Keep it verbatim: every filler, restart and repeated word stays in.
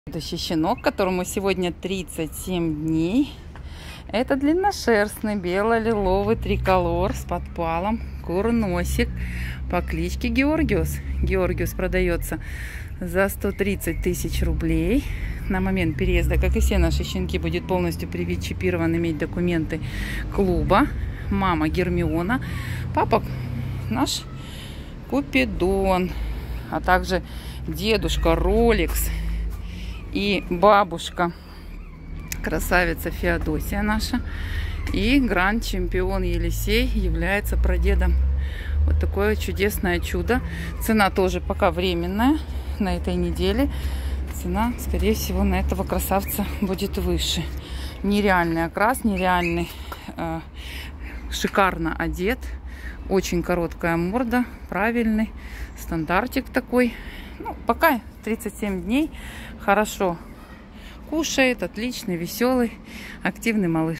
Следующий щенок, которому сегодня тридцать семь дней. Это длинношерстный бело-лиловый триколор с подпалом, курносик по кличке Георгиус. Георгиус продается за сто тридцать тысяч рублей. На момент переезда, как и все наши щенки, будет полностью привит-чипирован, иметь документы клуба. Мама Гермиона, папа наш Купидон, а также дедушка Роликс и бабушка красавица Феодосия наша. И гранд-чемпион Елисей является прадедом. Вот такое чудесное чудо. Цена тоже пока временная. На этой неделе цена, скорее всего, на этого красавца будет выше. Нереальный окрас, нереальный, э, шикарно одет. Очень короткая морда, правильный стандартик такой. Ну, пока тридцать семь дней. Хорошо кушает, отличный, веселый, активный малыш.